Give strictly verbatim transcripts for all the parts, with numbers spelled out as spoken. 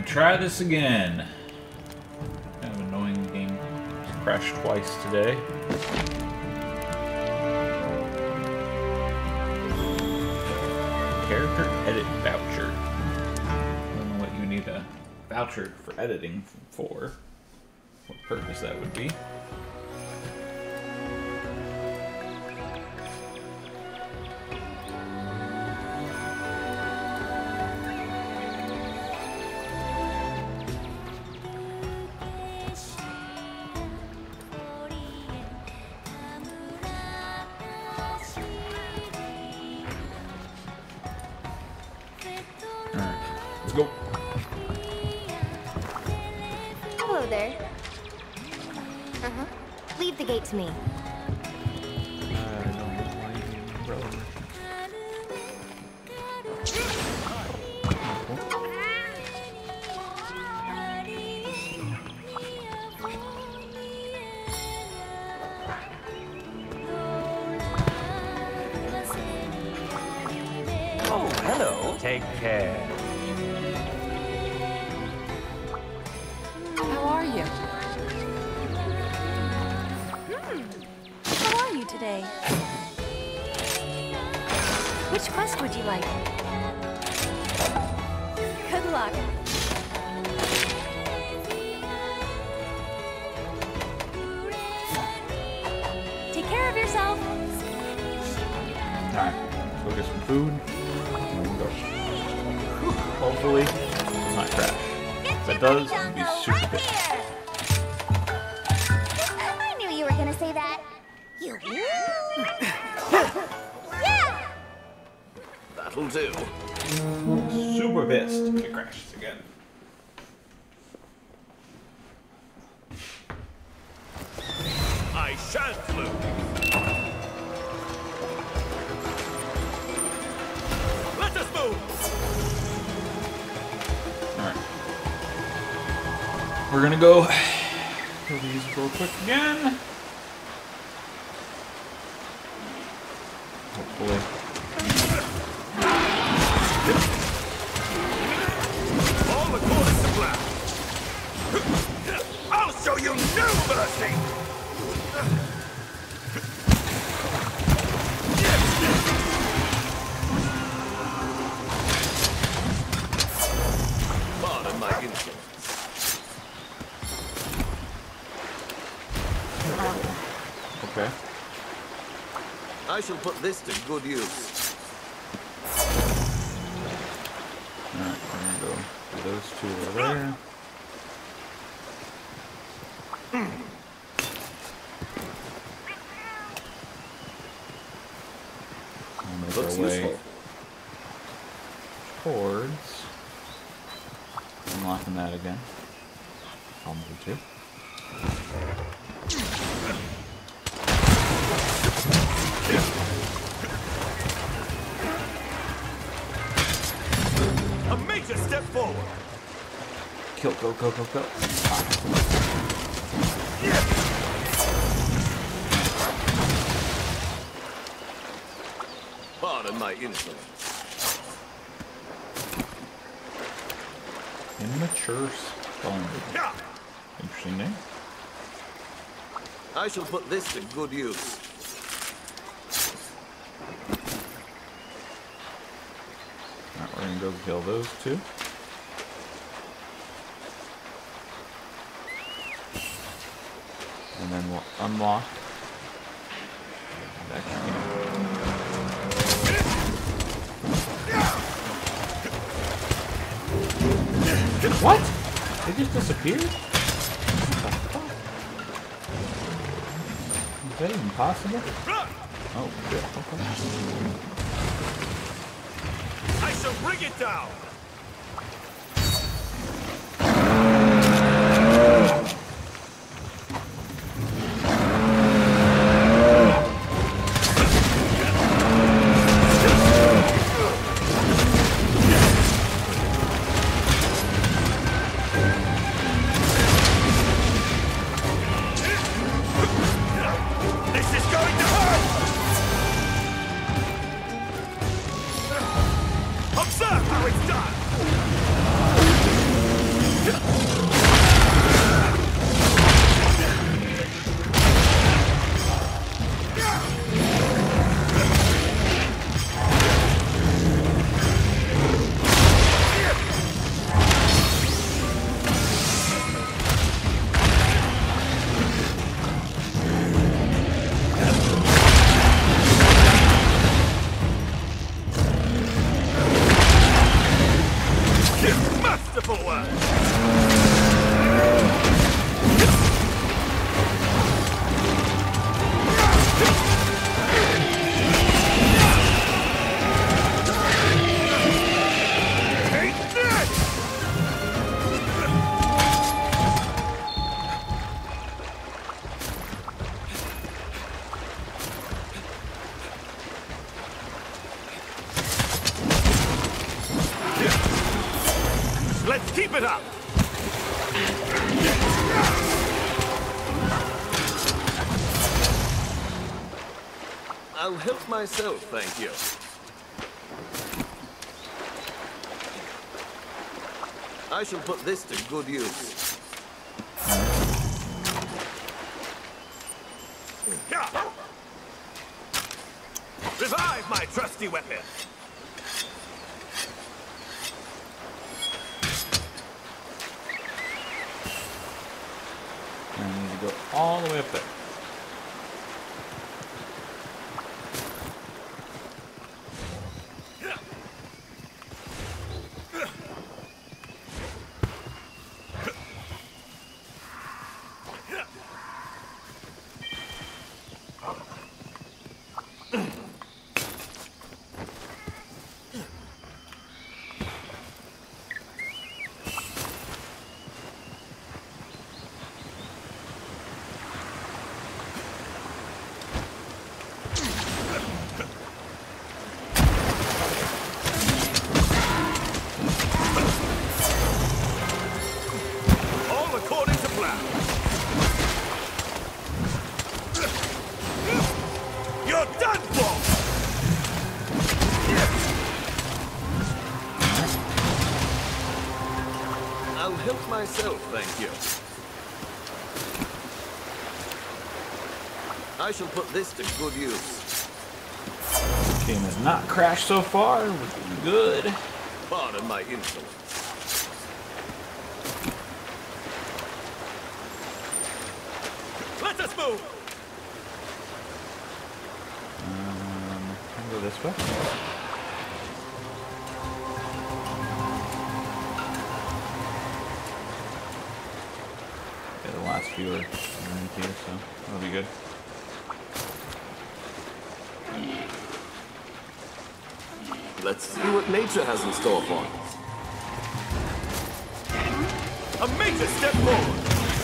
try this again. Kind of annoying game. Crashed twice today. Character edit voucher. I don't know what you need a voucher for editing for. What purpose that would be. Let's go. Hello there. Uh-huh. Leave the gate to me. I don't know why you need an umbrella. Oh, hello. Take care. How are you? Hmm. How are you today? Which quest would you like? Good luck. Take care of yourself. Alright, let's go get some food. And we'll go. Hopefully, it's not crash. If it does, it'll be super good. I knew you were gonna say that. You. Yeah. That'll do. Super pissed if it crashes again. I shan't lose. Let us move. Alright. We're gonna go kill these real quick again. Hopefully. All according to plan. I'll show you no mercy. Pardon my insolence. Okay. I shall put this to good use. Alright, we're gonna go do those two over there. And make Looks our way useful. towards unlocking that again. I'll do too. A major step forward. Kill, go, go, go, go. Pardon my insolence. Immature spelling. Yeah. Interesting name. I shall put this to good use. Alright, we're gonna go kill those two. And then we'll unlock that key. What? They just disappeared? What the fuck? Is that even possible? Oh, shit. Okay. I shall bring it down. Observe how it's done! keep it up! I'll help myself, thank you. I shall put this to good use. Revive my trusty weapon! And I need to go all the way up there. Myself, thank you. I shall put this to good use. Game has not crashed so far. We're doing good. Pardon my insolence. Let us move. Um, I'll go this way. Last few are underneath here, so that'll be good. Let's see what nature has in store for us. A major step forward.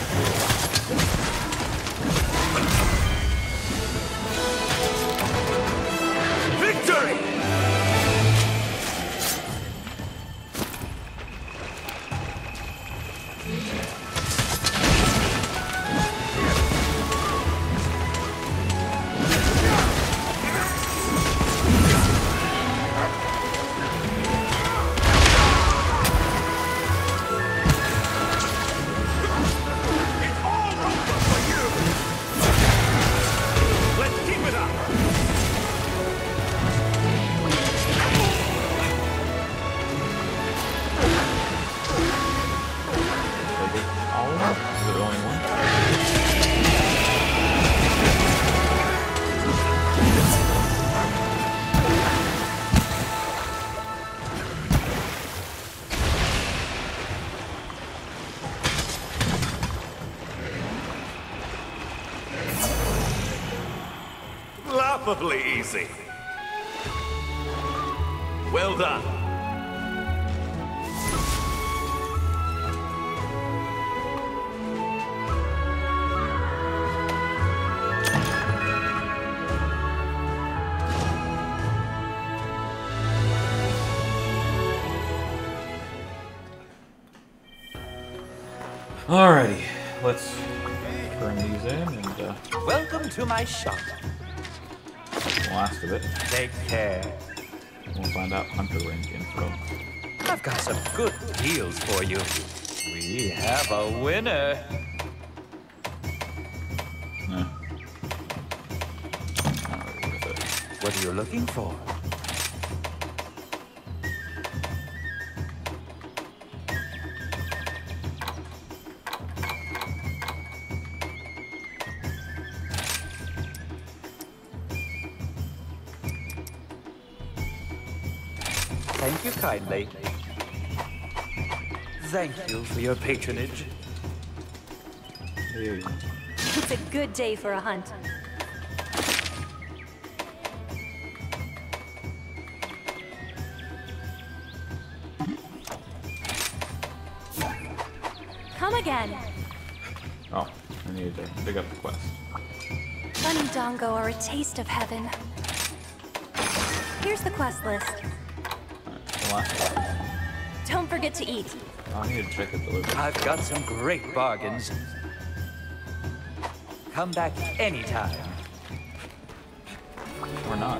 Victory! Laughably easy. Well done. Alrighty, let's burn these in and uh, Welcome to my shop. the last of it. Take care. We'll find out Hunter Range info. I've got some good deals for you. We have a winner. Nah. Not really worth it. What are you looking for? Thank you kindly. Thank you for your patronage. There you go. It's a good day for a hunt. Come again. Oh, I need to dig up the quest. Fun and Dongo are a taste of heaven. Here's the quest list. Alright, the last one. Don't forget to eat. Oh, I need to check the delivery. I've got some great bargains. Come back anytime. Or not.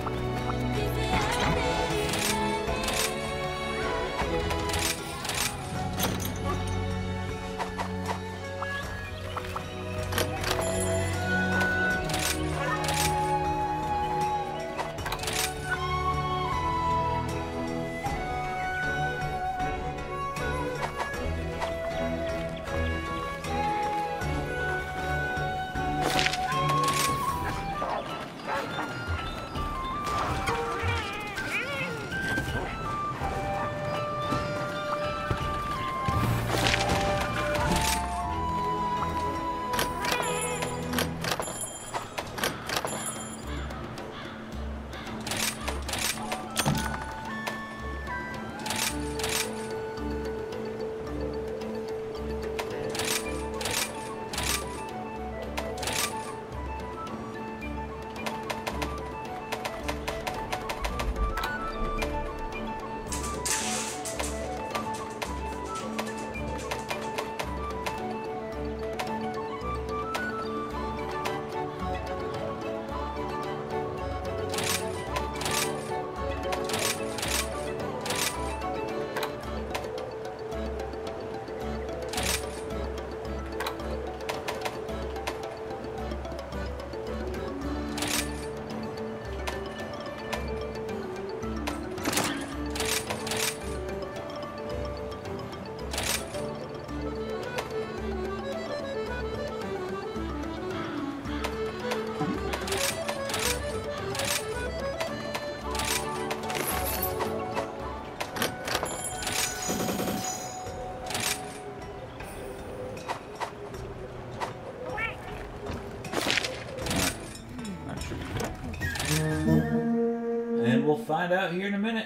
And we'll find out here in a minute.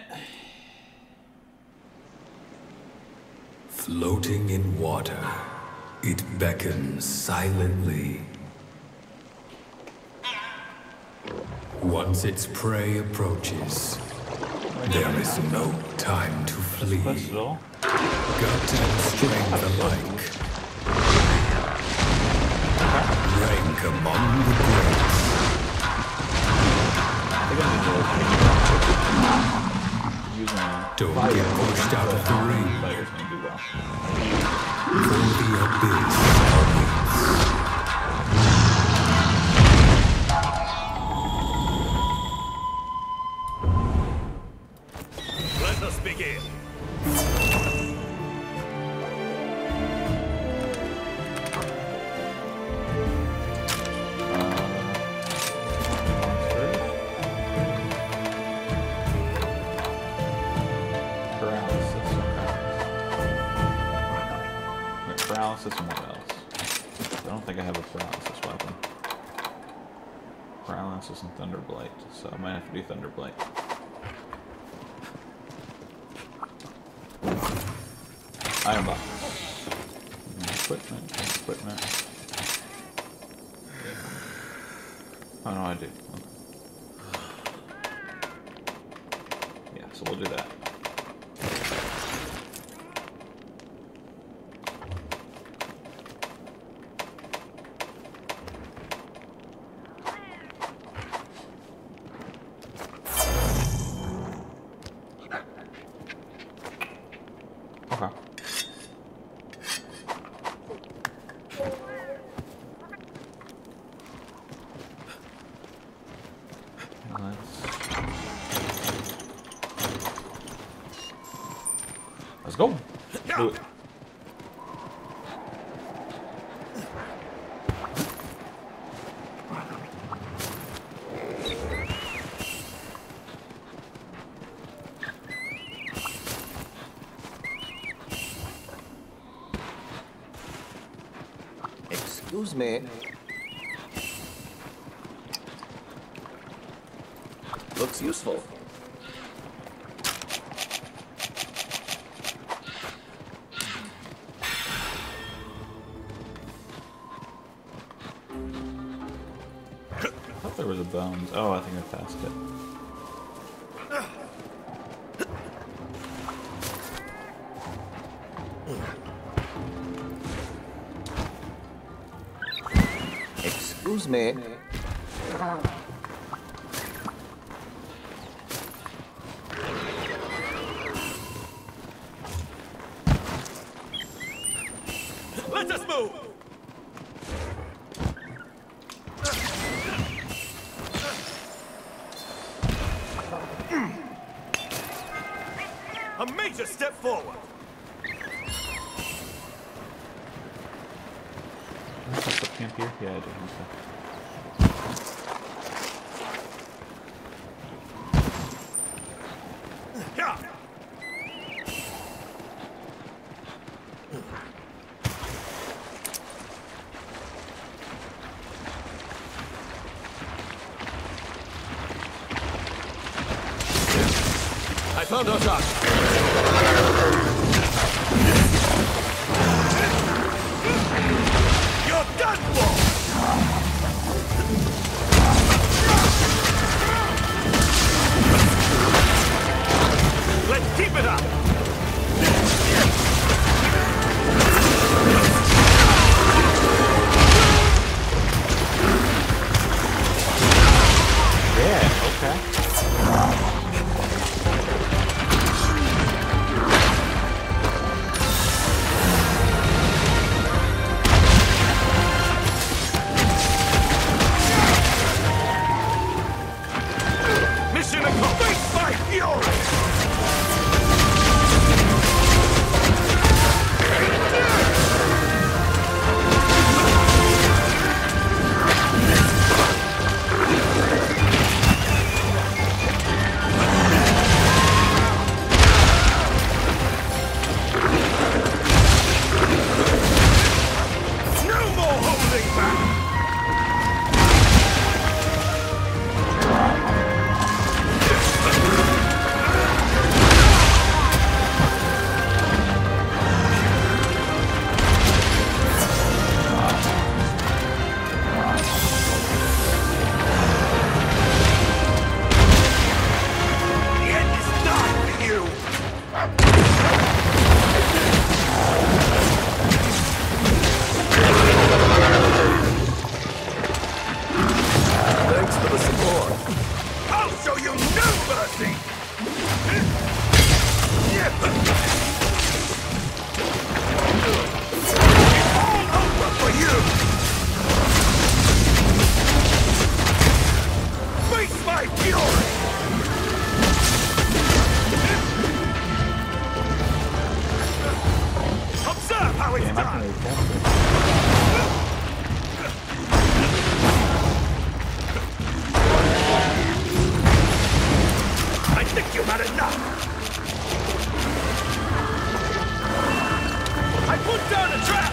Floating in water, it beckons silently. Once its prey approaches, there is no time to flee. Gut and strength alike rank among the greats. Don't get pushed out of the ring, for the abyss awaits. Let us begin. Paralysis and what else? I don't think I have a paralysis weapon. Paralysis and Thunderblight, so I might have to do Thunderblight. Iron box. Equipment, equipment. Oh no, I do. Okay. Yeah, so we'll do that. Okay. Let's, let's go. Do it. Excuse me. Looks useful. I thought there was a bones. Oh, I think I passed it. Excuse me. Let us move! A major step forward! Can I just put camp here? Yeah, I do. Yeah. I found our shot. You're done for! Let's keep it up! Yeah, okay. Mission accomplished by fury! No more holding back! The end is nigh for you! Thanks for the support. I'll show you no mercy! All over for you! Face my fury! Observe how it's Damn, I can done! really capture. I think you've had enough! I put down a trap!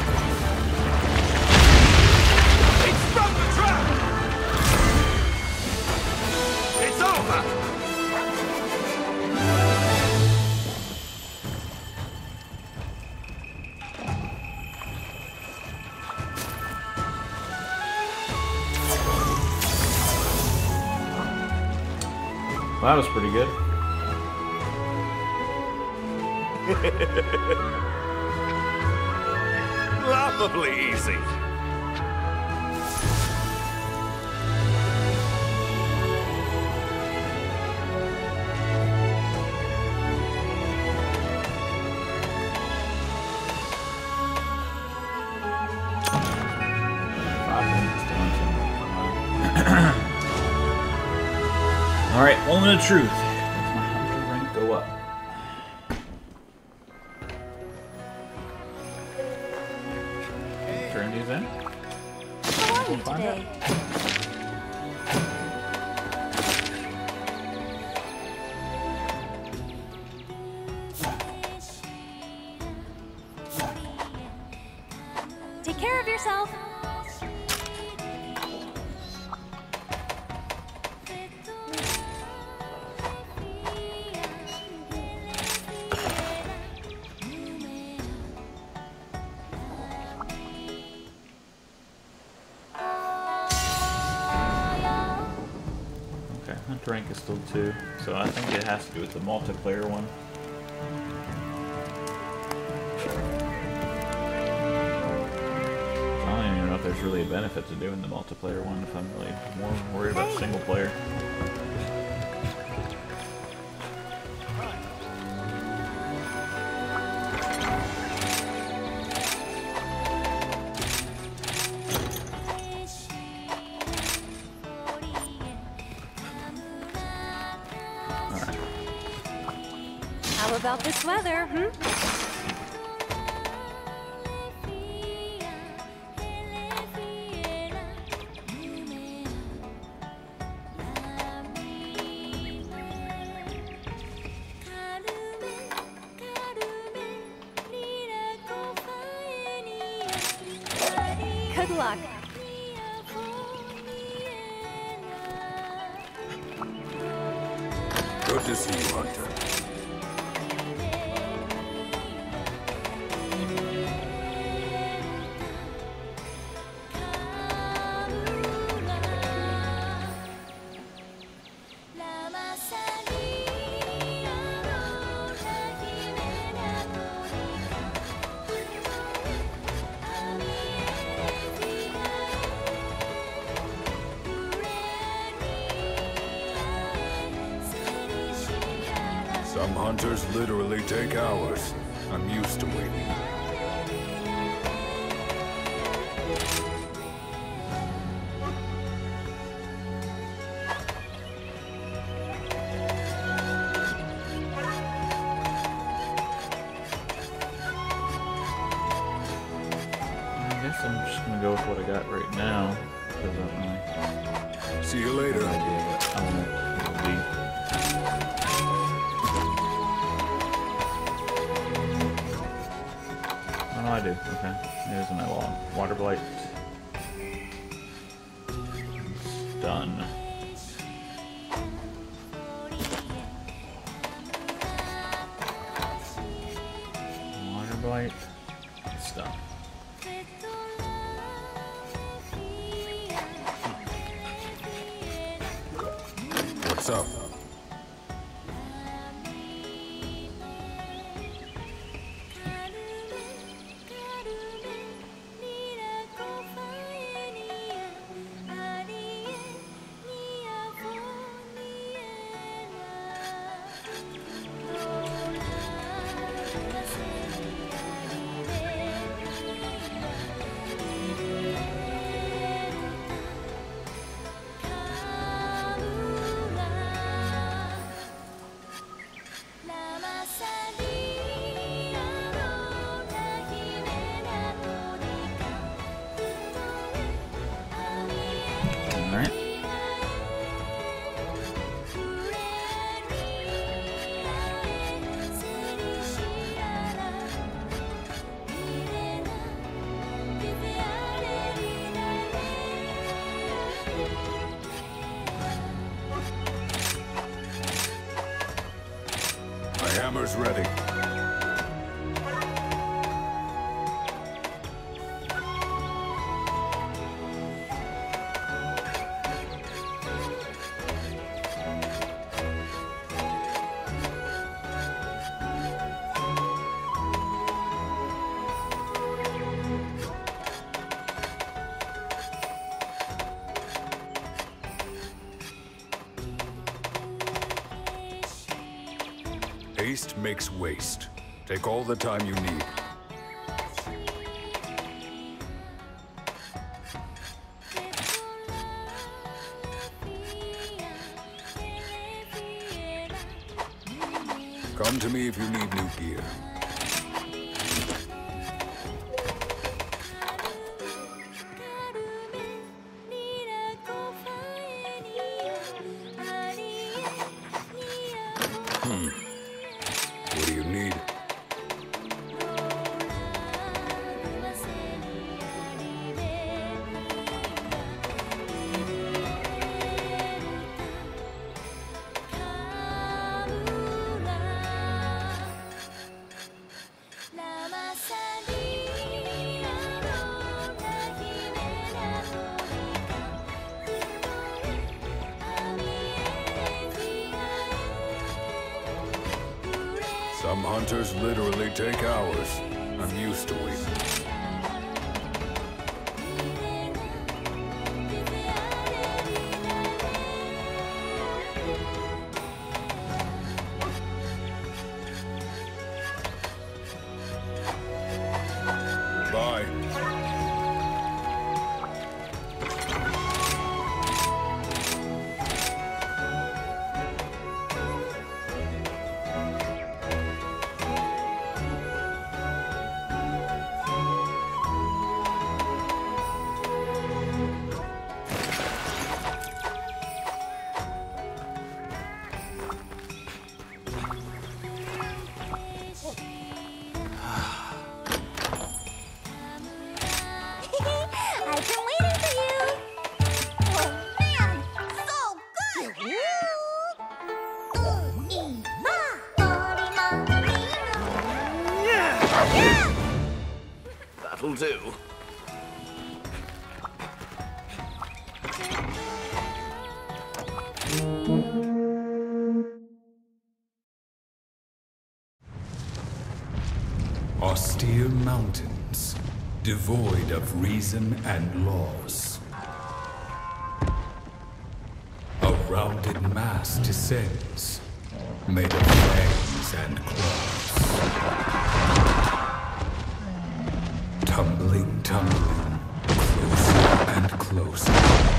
It's from the trap! It's over! Well, that was pretty good. Laughably easy. Five minutes to until. Alright, moment of truth. Does my hunter rank go up? Turn these in. How are you We'll find today? Take care of yourself. Okay, hunter rank is still two, so I think it has to do with the multiplayer one. I don't even know if there's really a benefit to doing the multiplayer one if I'm really more worried about single player. How about this weather, hmm? Good luck. Good to see you, Hunter. Some hunters literally take hours. I'm used to waiting. I guess I'm just gonna go with what I got right now. Because I don't really See you later. have an idea what element it will be. Oh, no, I do. Okay. Here's my log. Water blight. Done. Water blight. Stun. What's up? Alright. My hammer's ready. Haste makes waste. Take all the time you need. Come to me if you need new gear. Hmm. What do you need? Some hunters literally take hours. I'm used to waiting. That'll do. Austere mountains, devoid of reason and laws. A rounded mass descends, made of fangs and claws. Tumbling, tumbling, closer and closer.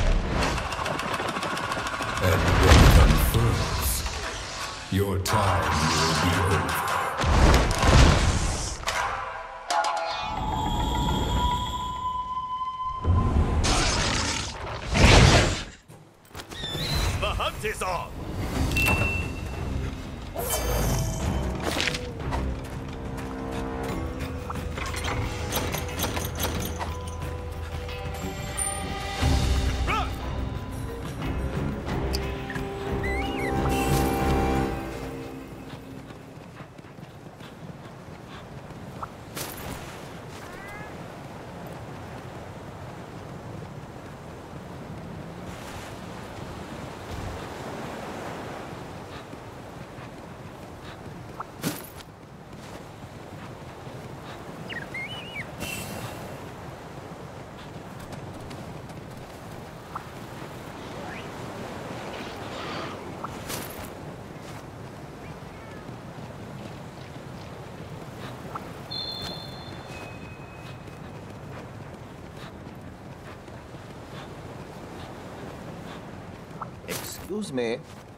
And when it unfurls, your time will be over. Is on. Excuse me.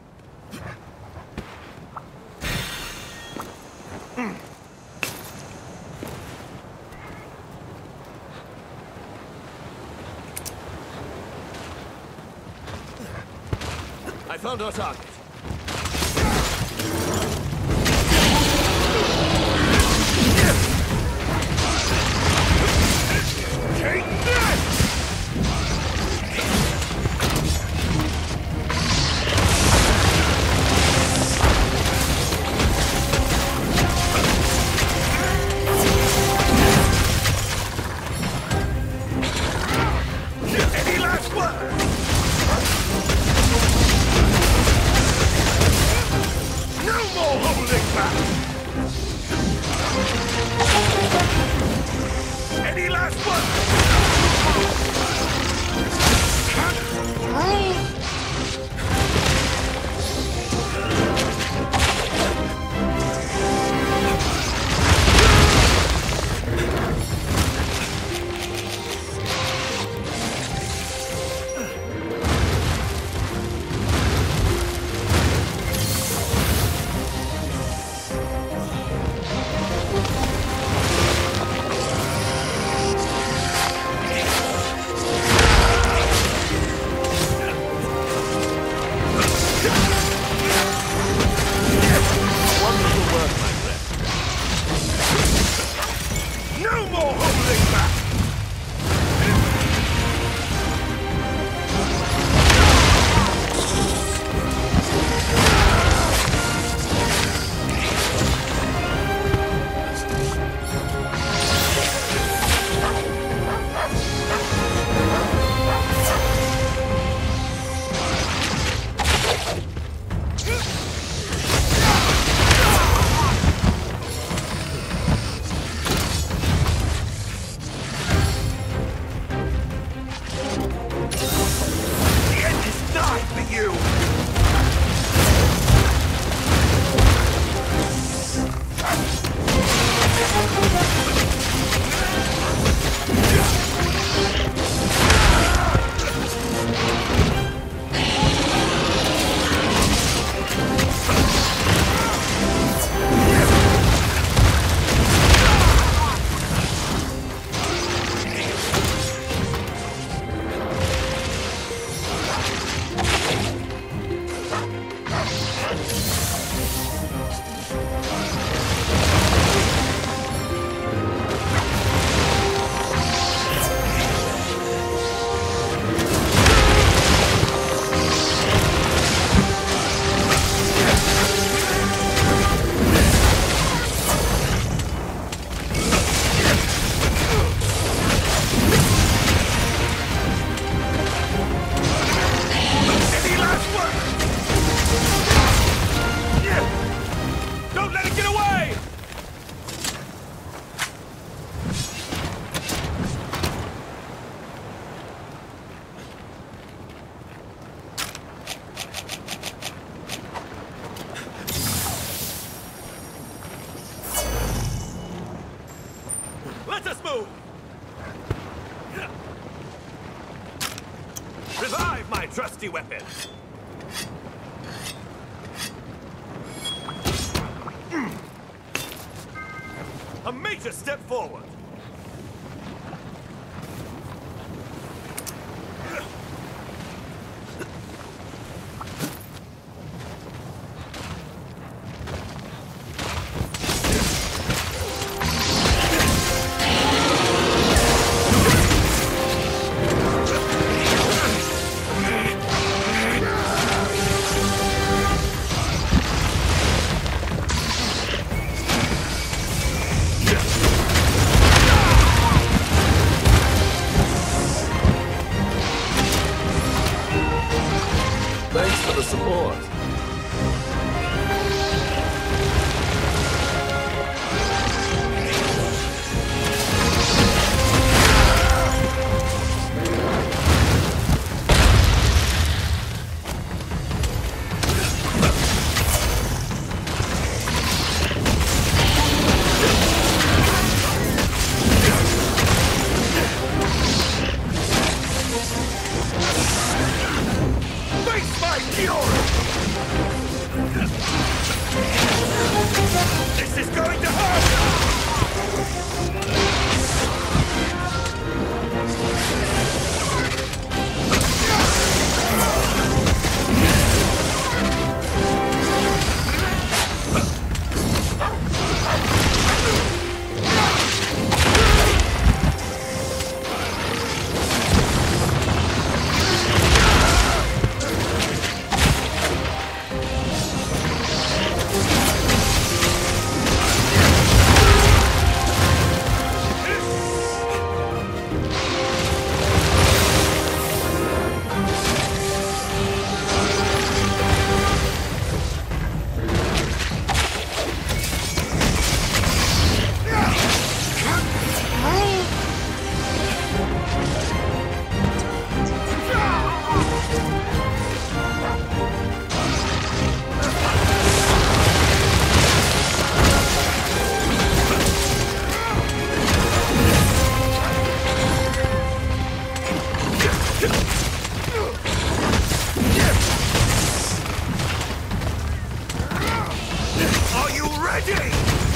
I found our target. Take that! Any last words? move! Revive my trusty weapon! A major step forward! Thanks for the support. Face my fury! This is going to Are you ready?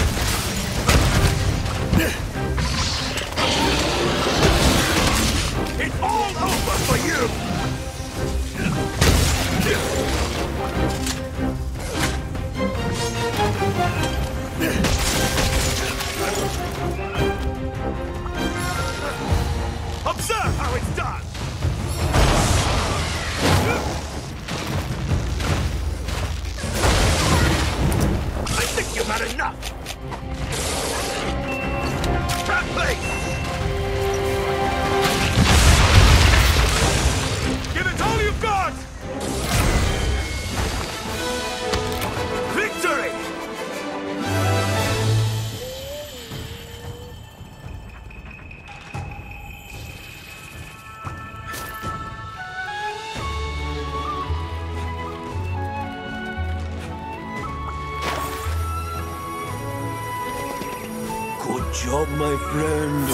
It's all over for you! Observe how it's done! I think you've had enough! Trap place! Give it all you've got! Victory! Good job, my friend.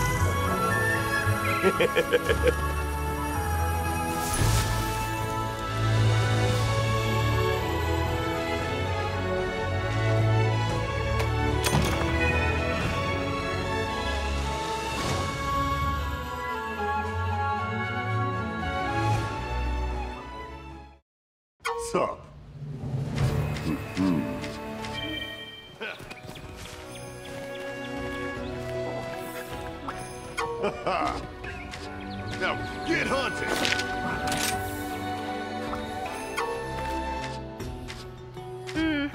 Sup? Now get hunting! Hmm.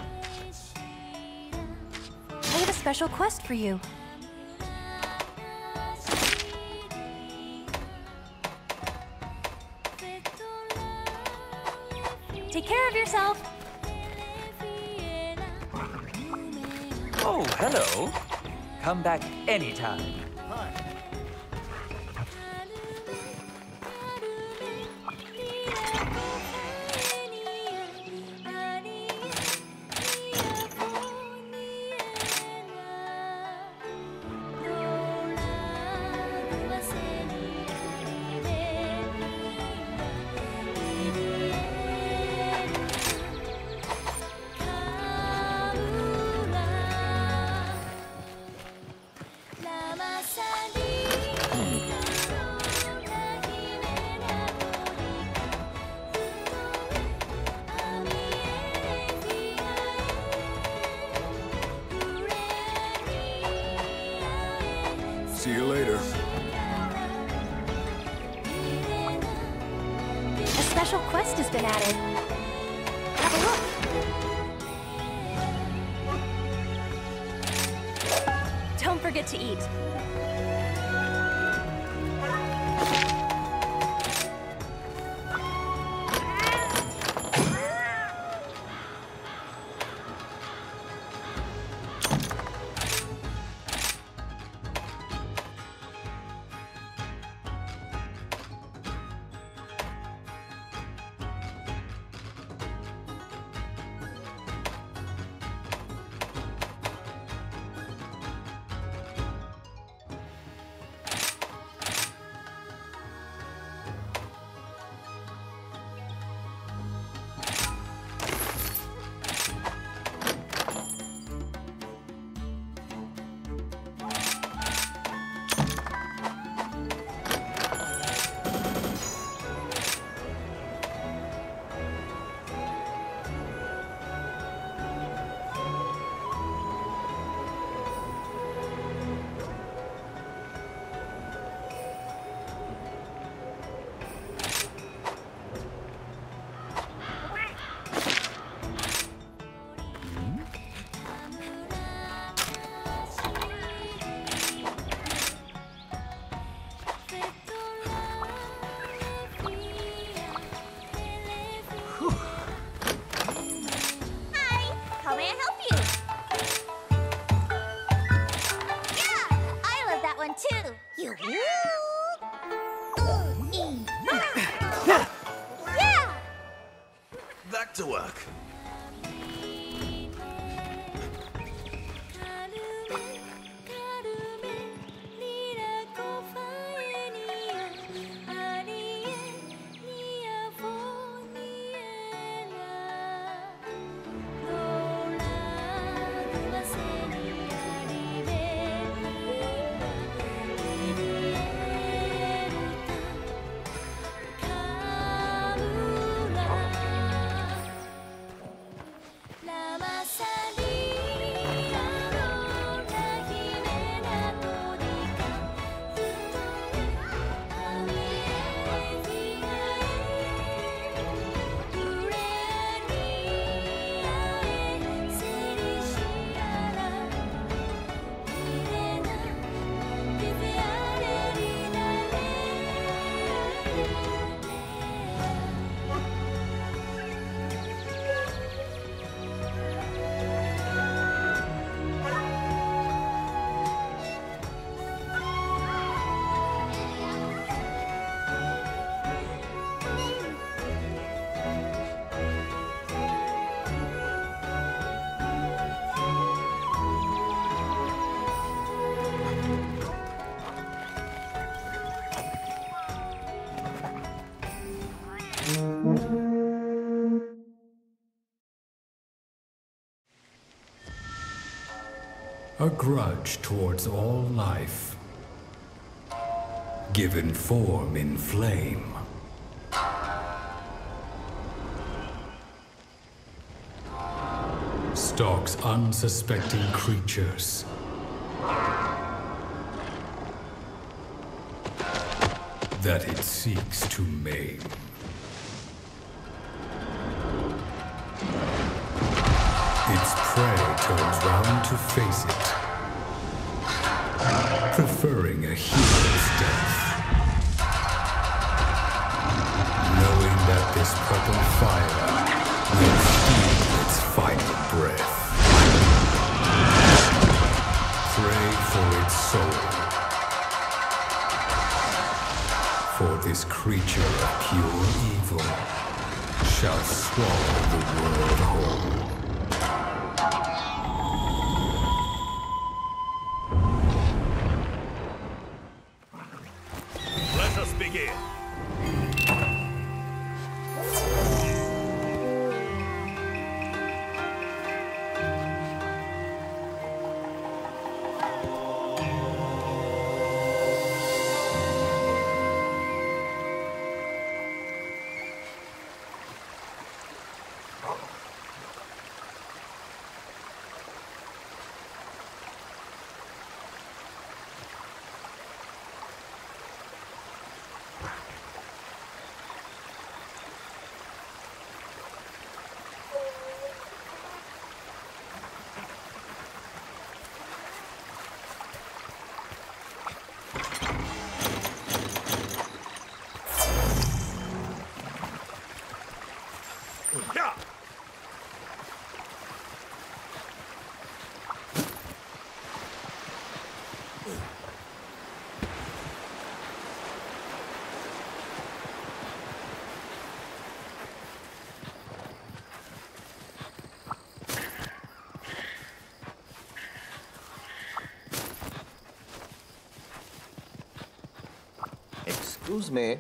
I have a special quest for you. Take care of yourself. Oh, hello. Come back anytime. See you later. A special quest has been added. Have a look. Don't forget to eat. Back to work. A grudge towards all life, given form in flame. Stalks unsuspecting creatures. That it seeks to maim. Its prey turns round to face it, preferring a hero's death. Knowing that this purple fire will steal its final breath. Pray for its soul. For this creature of pure evil shall swallow the world whole. Let us begin. Excuse me.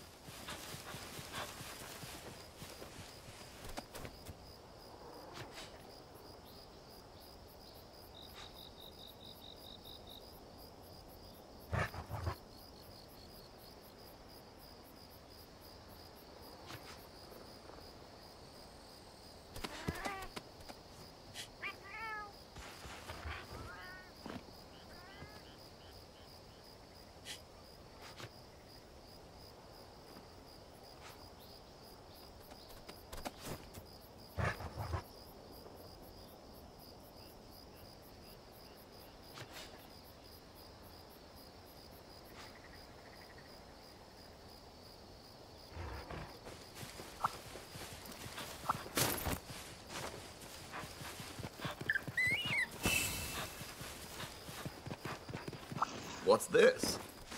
What's this?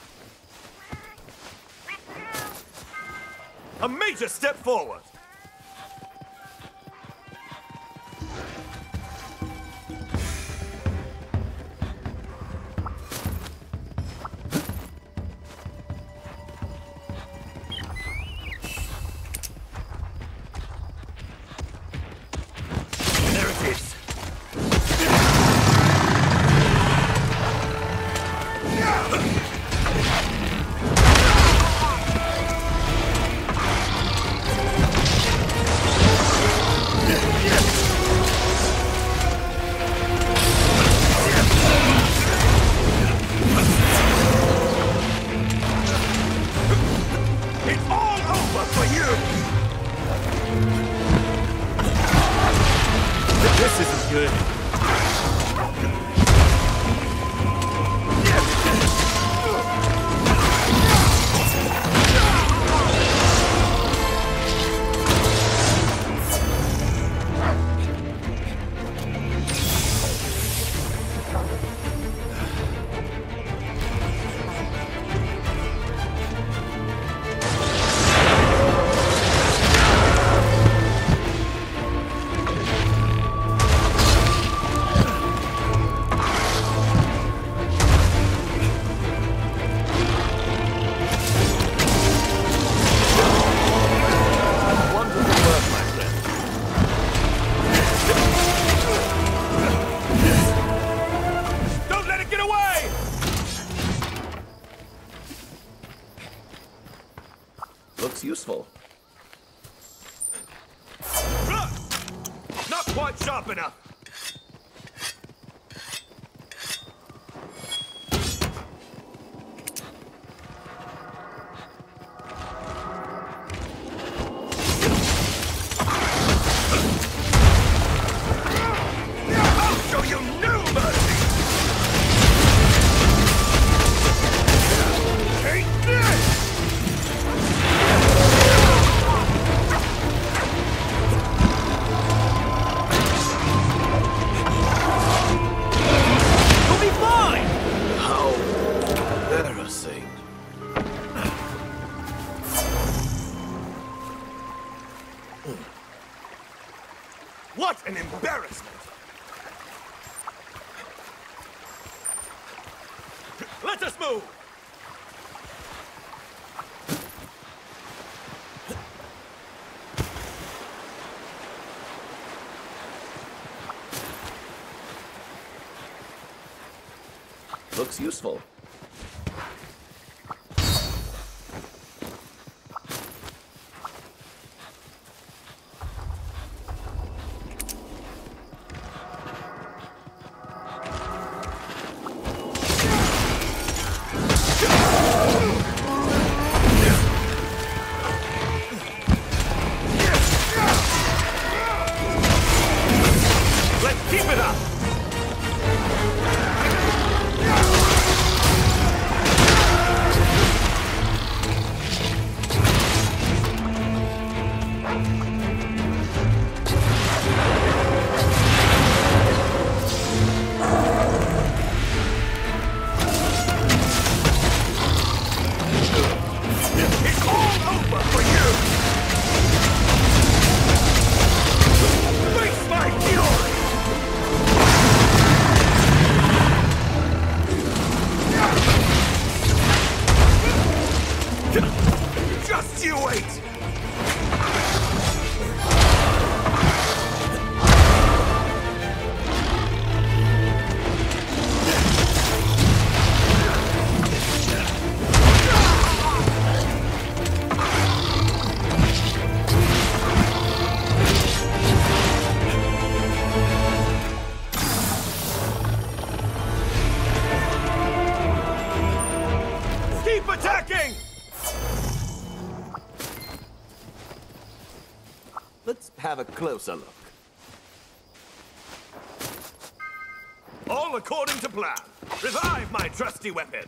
A major step forward! There it is! It's all over for you! This isn't good. Don't let it get away! Looks useful. Not quite sharp enough. I'll show you no mercy! Take this! You'll be fine! How embarrassing. What an embarrassment! Let us move! Looks useful. Let's keep it up! have a closer look. All according to plan. Revive my trusty weapon.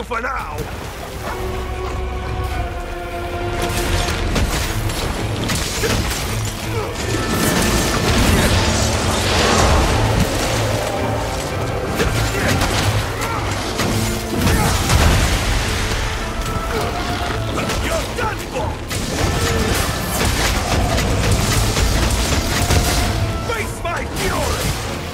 for now! You're done for! Face my fury!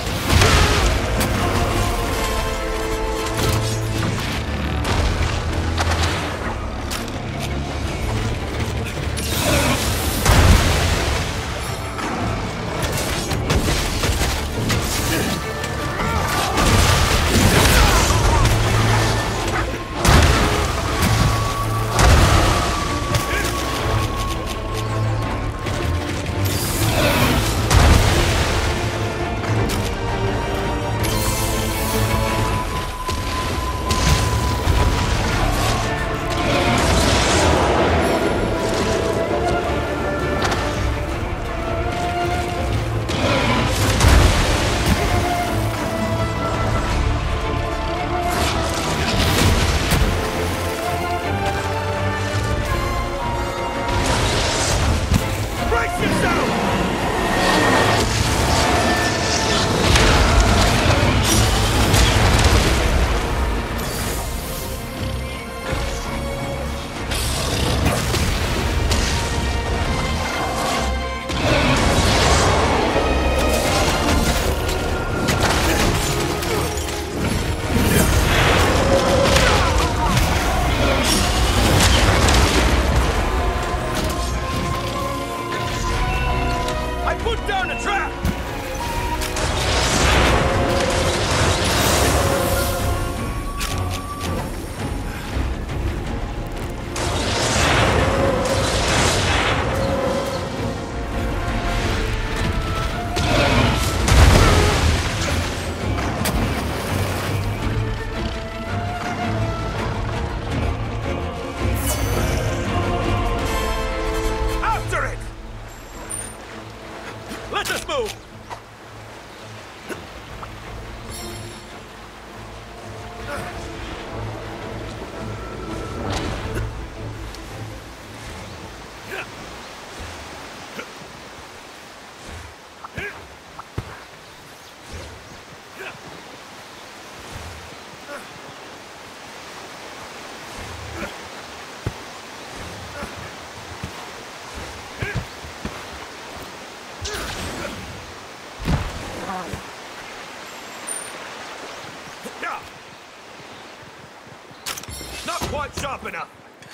Not quite sharp enough.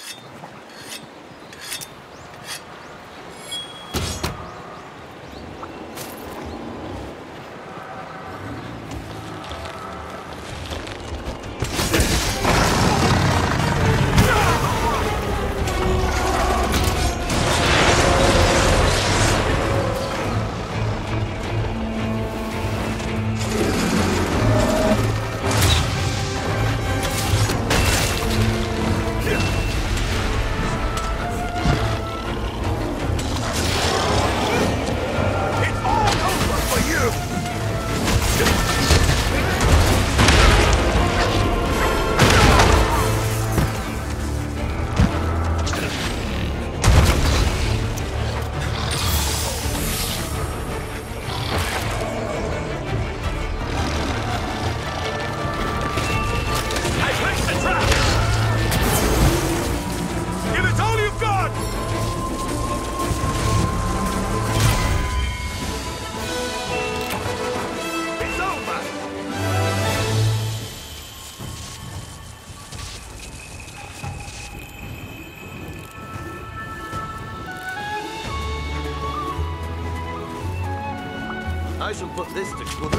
I shall put this to good.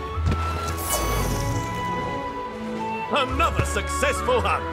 Another successful hunt!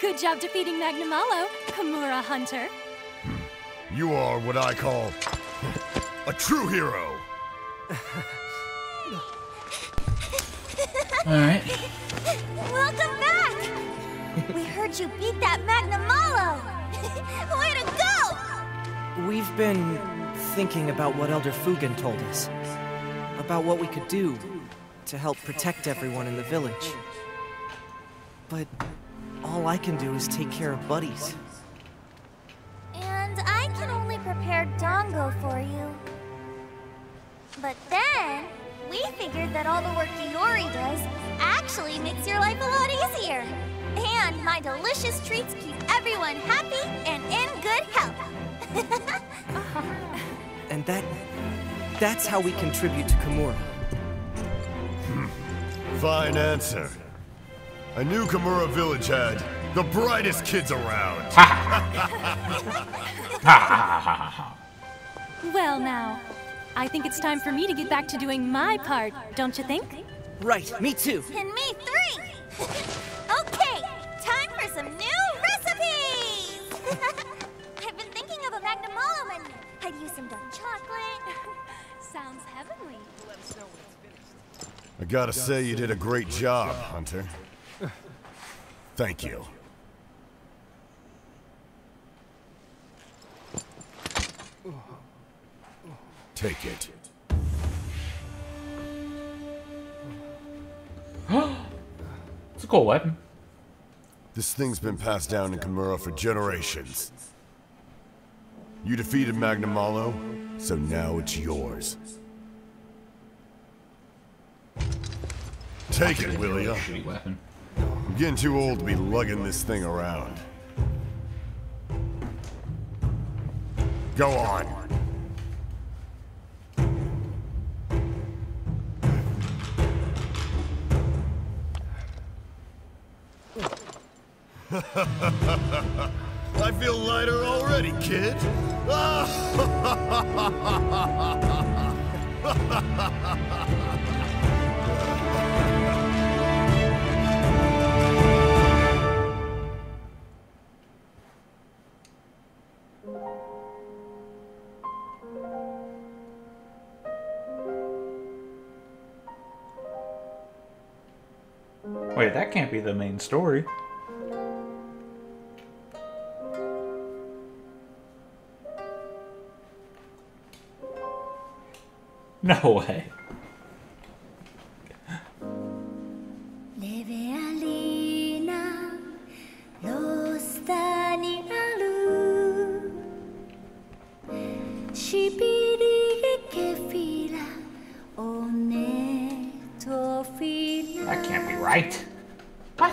Good job defeating Magnamalo, Kimura Hunter. You are what I call a true hero. Alright. Welcome back! We heard you beat that Magnamalo! Way to go! We've been thinking about what Elder Fugen told us. About what we could do to help protect everyone in the village. But all I can do is take care of buddies. And I can only prepare Dongo for you. But then, we figured that all the work Iori does actually makes your life a lot easier. And my delicious treats keep everyone happy and in good health. And that... that's how we contribute to Kimura. Fine answer. I knew Kimura Village had the brightest kids around. Well now, I think it's time for me to get back to doing my part, don't you think? Right, me too. And me three! Okay, time for some new recipes! I've been thinking of a Magnamalo menu. I'd use some dark chocolate. Sounds heavenly. I gotta say, you did a great job, Hunter. Thank you. Take it. It's a cool weapon. This thing's been passed down in Kimura for generations. You defeated Magnamalo, so now it's yours. Take it, will ya? Shitty weapon. I'm getting too old to be lugging this thing around. Go on. I feel lighter already, kid. Wait, that can't be the main story. No way. That can't be right. What?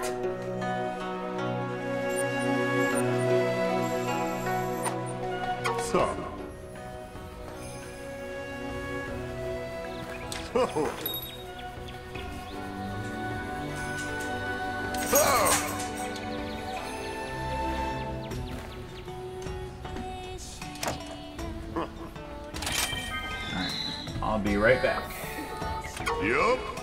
So. Oh. Oh. Alright, I'll be right back. Yup.